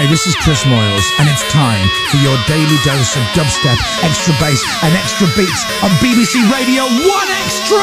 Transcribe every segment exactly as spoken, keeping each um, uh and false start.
Hey, this is Chris Moyles, and it's time for your daily dose of dubstep, extra bass, and extra beats on B B C Radio one Extra!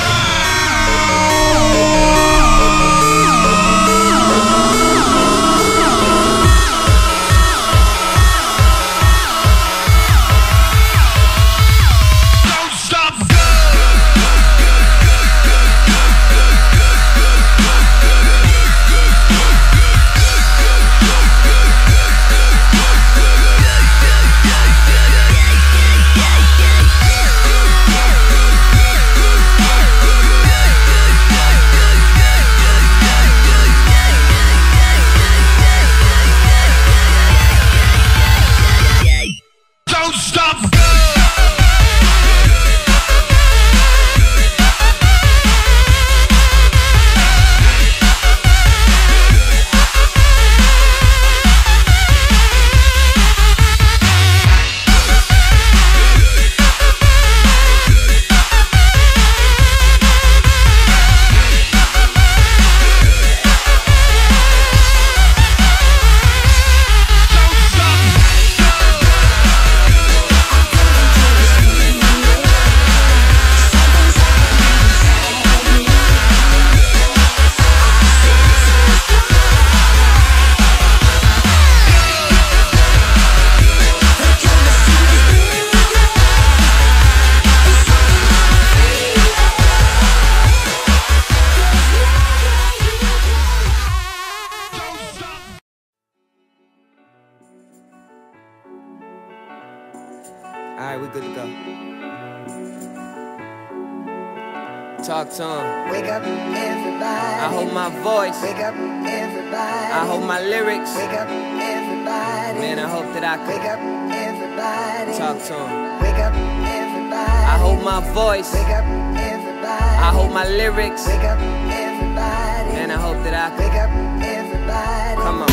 Alright, we good to go. Talk to him. Wake up, everybody. I hold my voice. Wake up, everybody. I hold my lyrics. Wake up, everybody. Man, I hope that I could Wake up, everybody. talk to him. Wake up, everybody. I hold my voice. Wake up, everybody. I hold my lyrics. Wake up, everybody. Man, I hope that I could Wake up, everybody. come on.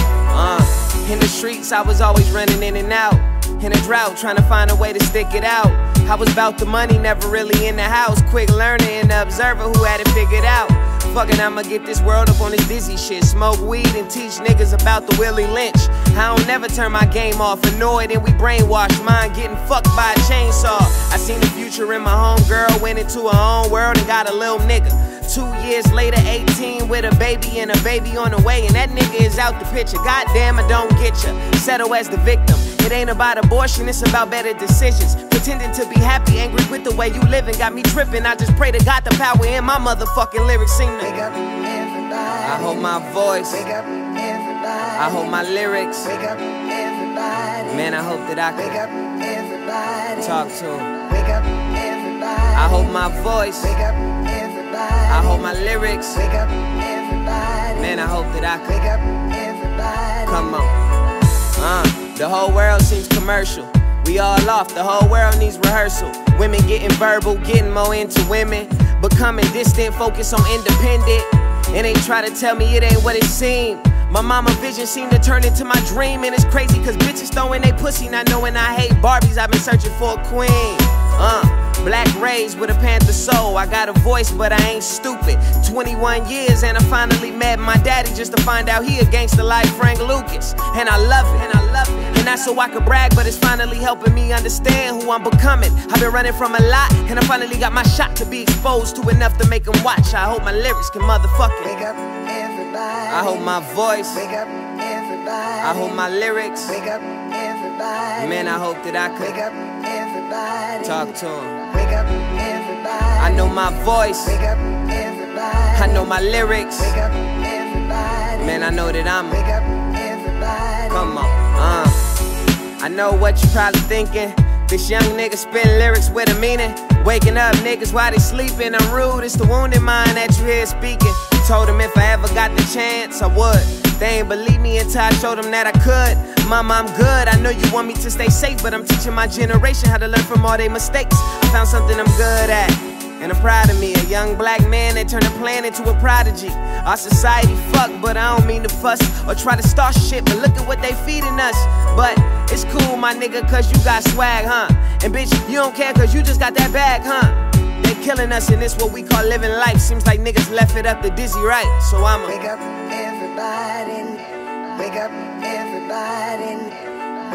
Uh, in the streets, I was always running in and out. In a drought, trying to find a way to stick it out. I was about the money, never really in the house. Quick learner and the observer who had it figured out. Fucking, I'ma get this world up on this dizzy shit. Smoke weed and teach niggas about the Willie Lynch. I don't never turn my game off. Annoyed and we brainwashed. Mine getting fucked by a chainsaw. I seen the future in my homegirl. Went into her own world and got a little nigga. Two years later, eighteen with a baby and a baby on the way. And that nigga is out the picture. Goddamn, I don't get ya. Settle as the victim. It ain't about abortion, it's about better decisions. Pretending to be happy, angry with the way you living. Got me tripping, I just pray to God the power in my motherfucking lyrics. Seem to Wake up, everybody. I hold my voice. Wake up, everybody. I hold my lyrics. Wake up, everybody. Man, I hope that I Wake can up, everybody. talk to him. Wake up, everybody. I hold my voice. Wake up, everybody. I hold my lyrics. Wake up, everybody. Man, I hope that I can Wake up, everybody. come on. Uh, the whole world seems commercial. We all off, the whole world needs rehearsal. Women getting verbal, getting more into women. Becoming distant, focus on independent. It ain't try to tell me it ain't what it seemed. My mama vision seemed to turn into my dream. And it's crazy cause bitches throwing they pussy, not knowing I hate Barbies. I've been searching for a queen. Uh, black raised with a panther soul. I got a voice but I ain't stupid. twenty-one years and I finally met my daddy just to find out he a gangster like Frank Lucas. And I love it, and I love it. And not so I could brag, but it's finally helping me understand who I'm becoming. I've been running from a lot and I finally got my shot to be exposed to enough to make them watch. I hope my lyrics can motherfucking Wake up, everybody. I hold my voice. Wake up, everybody. I hold my lyrics. Wake up, everybody. Man, I hope that I Wake could up, everybody. talk to him. Wake up, everybody. I know my voice. Wake up, everybody. I know my lyrics. Wake up, everybody. Man, I know that I'm Wake up, everybody. come on. Uh, I know what you probably thinking. This young nigga spit lyrics with a meaning. Waking up niggas while they sleeping. I'm rude, it's the wounded mind that you hear speaking. Told them if I ever got the chance, I would. They ain't believe me until I showed them that I could. Mama, I'm good, I know you want me to stay safe, but I'm teaching my generation how to learn from all their mistakes. I found something I'm good at, and I'm proud of me. A young black man that turned a plan into a prodigy. Our society fucked, but I don't mean to fuss or try to start shit, but look at what they feeding us. But it's cool, my nigga, cause you got swag, huh? And bitch, you don't care cause you just got that bag, huh? They killing us and this what we call living life. Seems like niggas left it up to Dizzy Wright, so I'ma Wake up, everybody. Wake up, everybody.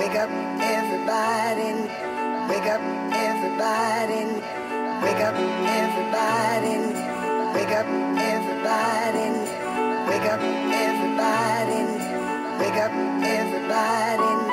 Wake up, everybody. Wake up, everybody. Wake up, everybody. Wake up, everybody. Wake up, everybody. Wake up, everybody.